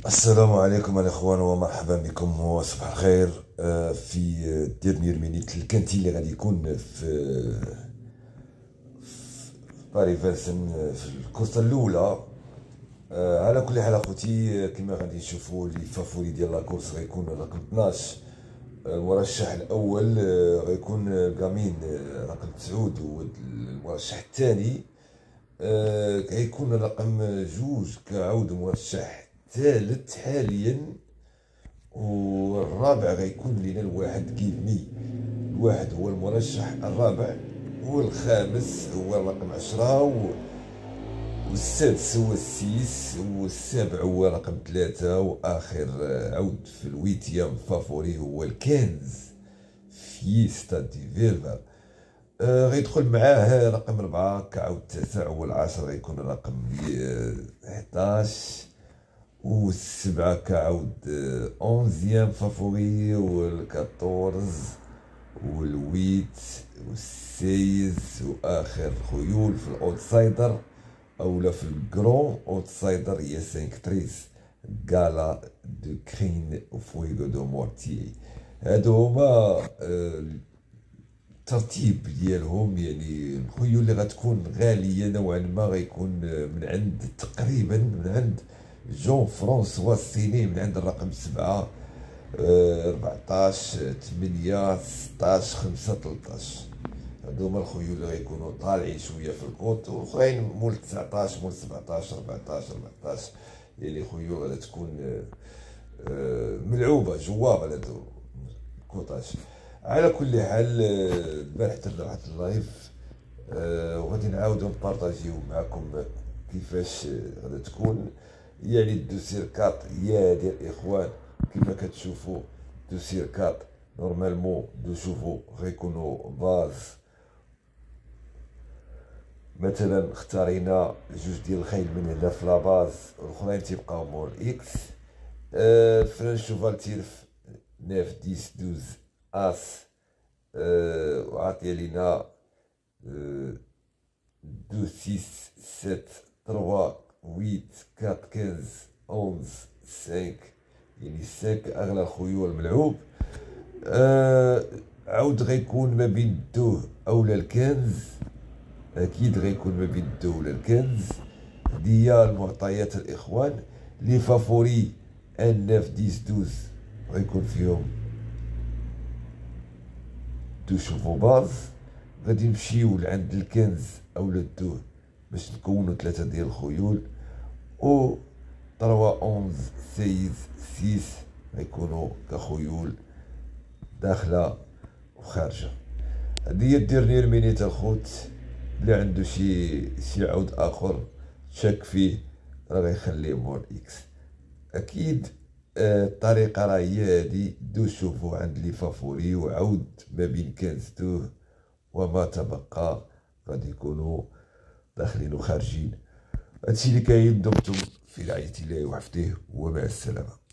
السلام عليكم الاخوان ومرحبا بكم وصباح الخير. في ديرنيير مينيت الكانتي اللي غادي يكون في باري فيرسن في الكورسه الاولى. على كل حال اخوتي، كما غادي نشوفوا لي فافوري ديال لاكورس غيكون رقم 12. المرشح الاول غيكون كامين رقم 9، والمرشح الثاني غيكون رقم 2 كعود مرشح ثالث حاليا، والرابع غيكون لينا الواحد كيفمي. الواحد هو المرشح الرابع، والخامس هو رقم 10، والسادس هو السيس، والسابع هو رقم 3، واخر عود في الويتيام فافوري هو الكنز فيستا دي فيرفا. غيدخل معاه رقم 4 كعود التاسع، والعاشر غيكون رقم 11، والسبعة كعود 11 فافوري، والكاتورز والويت والسيز، واخر خيول في الاوتسايدر اولا في الكرون اوتسايدر هي 5 تريس غالا دو كرين وفويغو دو مورتي. هادو هما الترتيب ديالهم، يعني الخيول اللي غتكون غاليه نوعا ما غيكون من عند تقريبا من عند جون فرانسوا السيني، من عند الرقم 7 14 8 16 5 13. هادو هما الخيول اللي غيكونوا طالعين شويه في الكوط، واخرين مول 19 مول 17 14 14. يعني خيول غادي تكون ملعوبه جوابه لهادو الكوطاج. على كل حال البارح درنا واحد اللايف، وغادي نعاودو نبارطاجيو معكم كيفاش غادي تكون يعني الدوسير كات يا ديال الاخوان. كما كتشوفوا دوسير كات نورمالمون شوفوا غيكونوا باز. مثلا اختارينا جوج ديال الخيل من هنا في لاباز، والاخرين تيبقاو مور اكس. فران شوفال تيرف 9 10 12 اس، وعطي لينا 2 6 7 3 8 4 15 11 5، يعني 5 اغلى الخيول الملعوب. عاود غيكون ما بين الدوه اولا الكنز، اكيد غيكون ما بين الدوه ولا الكنز. هادي هي المعطيات الاخوان. لي فافوري ان 9 10 12 غيكون فيهم دو شوفو باز. غادي نمشيو لعند الكنز اولا الدوه باش نكونوا 3 ديال الخيول، و 3 11 16 6 غيكونوا كخيول داخله وخارجه. هادي هي الديرنيير مينيت الخوت. اللي عنده شي عود اخر شاك فيه راه غيخليه مور اكس. اكيد الطريقه راه هي هادي. دو شوفوا عند لي فافوري، وعود ما بين كنز دوه وما تبقى غادي يكونوا داخلين وخارجين. هادشي اللي كاين. دمتم في رعاية الله وحفظه، ومع السلامه.